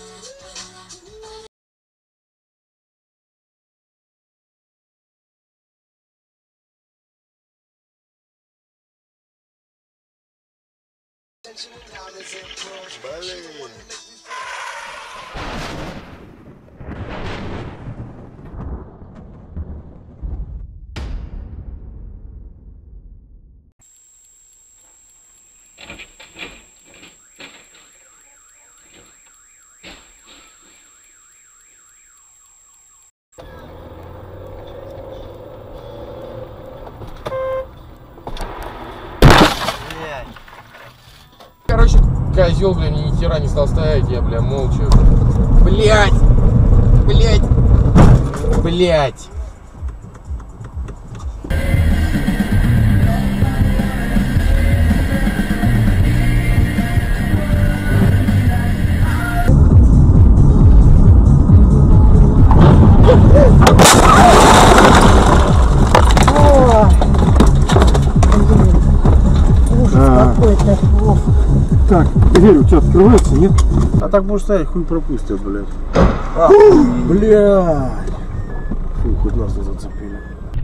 Блин. Короче, козел, бля, ни хера не стал стоять, я, бля, молча. Блять! Блять! Блять! Так, дверь у тебя открывается, нет? А так будешь стоять, хуй пропустят, блядь. Блядь. Фу, хоть нас не зацепили.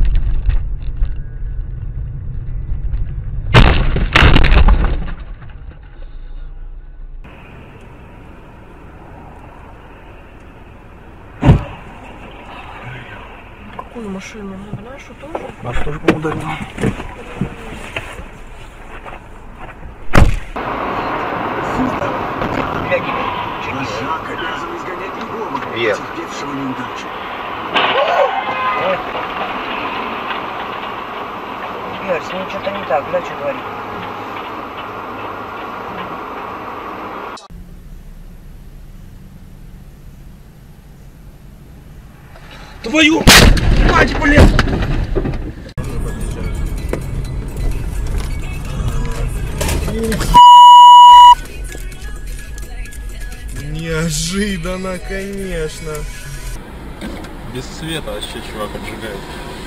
Какую машину? Нашу тоже? Нас тоже ударили. Обязан изгонять любого, терпевшего неудачу. Игорь, с ним что-то не так, бля, что говорит? Твою мать, блядь! Неожиданно, конечно. Без света вообще чувак обжигает.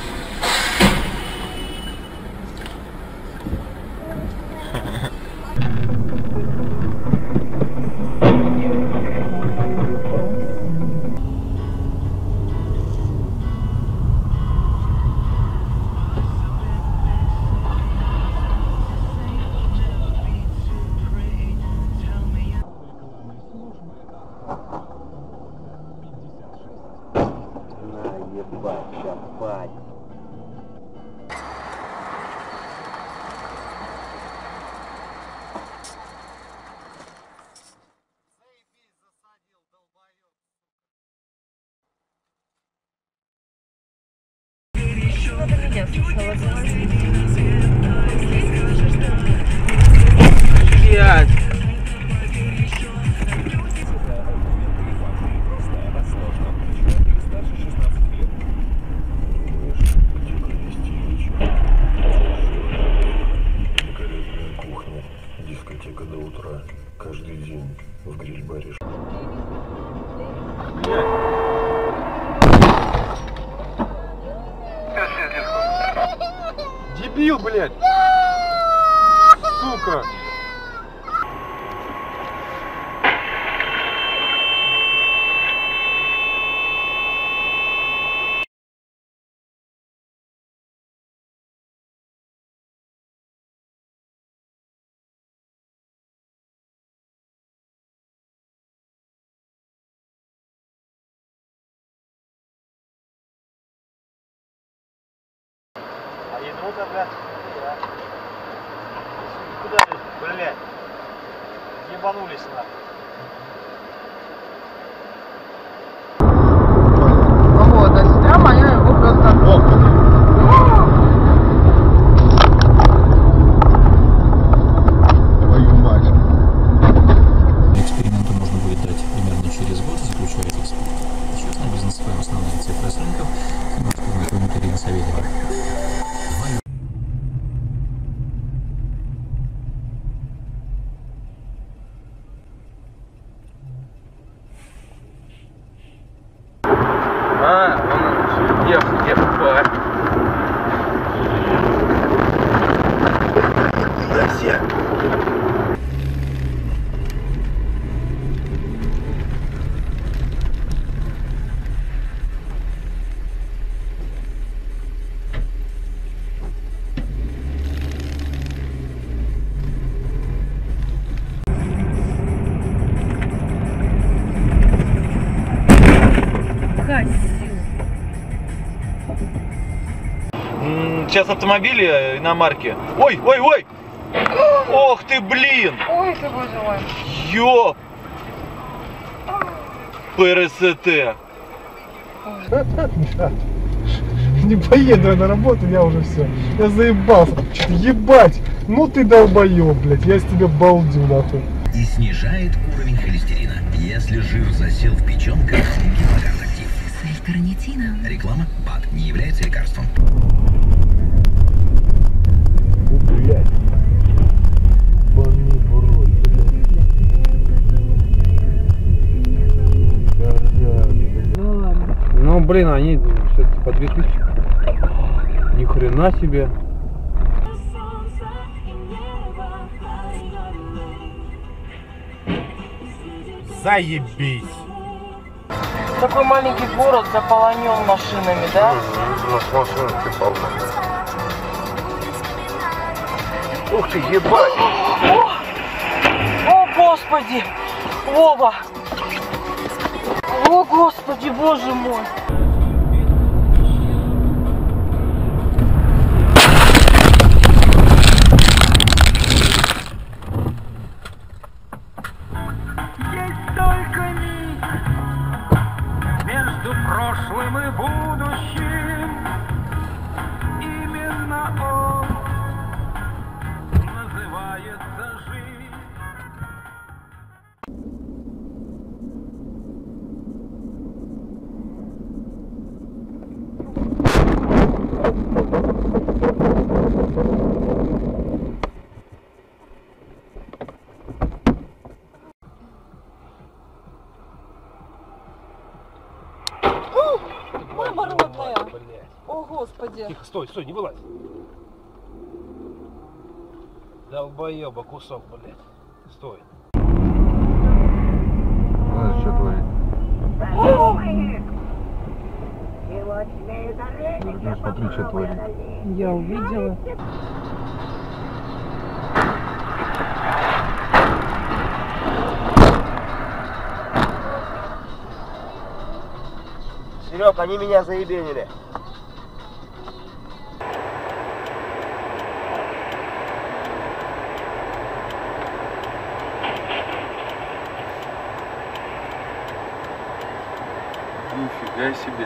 Надо меня сначала заводить. Блять! Кухня, дискотека до утра, каждый день в гриль-баре. Дебил, блядь! Сука! Идут, блядь. Куда ты, блядь? Ебанулись нахуй. Вот, а сейчас моя его просто... Твою мать. Эксперименту можно будет дать примерно через год, заключая эксперт. Сейчас на бизнес-план основная цифра с рынков, Екатерина Савельева. Сейчас автомобили иномарки. Ой, ой, ой! Ох ты, блин! Ой, ты боже мой. Ёп! ПРСТ. Не поеду я на работу, я уже все. Я заебался. Что-то ебать. Ну ты долбоёб, блядь. Я с тебя балдю, нахуй. И снижает уровень холестерина. Если жир засел в печенках, гипогард актив. С L-карнитином. Реклама БАД не является лекарством. Блядь. Ебаный в рот, блядь. Ну блин, они все-таки по 2000. Ни хрена себе. Заебись. Такой маленький город заполонен машинами, да? У нас машина полна. Ух ты, ебать! О, Господи! Вова! О, Господи, Боже мой! Есть только нить между прошлым и будущим. Именно он называется жизнь. Оборотная! О, Господи! Тихо, стой, стой, не вылазь. Долбоеба кусок, блядь. Стой. Знаешь, что творит? Ну, смотри, что творит. Я увидела. Серег, они меня заебенили. Нифига себе.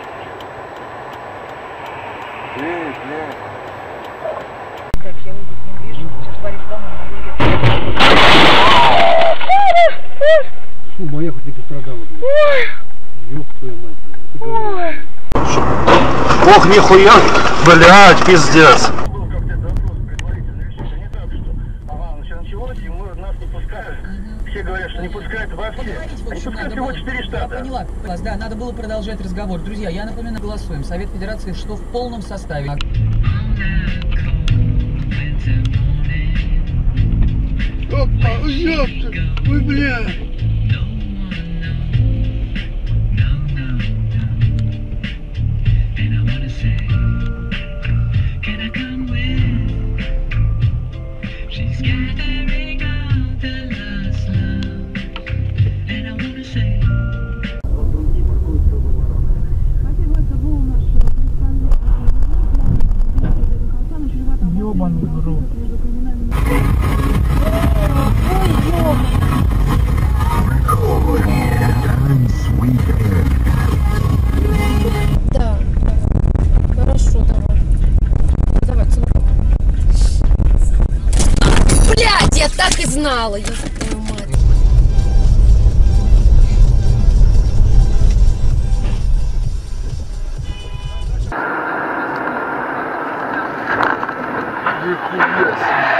Блядь. Так, я его не вижу. Сейчас по рекламам Фу, моя хоть не пострадала, блядь. Ёб твою мать, блядь. Ох, нихуя! Блядь, пиздец! Все говорят, что не пускают вообще. Они пускают всего 4 штата. Я поняла. Да, надо было продолжать разговор. Друзья, я напоминаю, голосуем. Совет Федерации что в полном составе. Опа, ёпта, ой, блядь. Ёбаный в рот. Да, хорошо, давай. Давай, целуй. Блядь, я так и знала, я твою мать. Нихуя себе.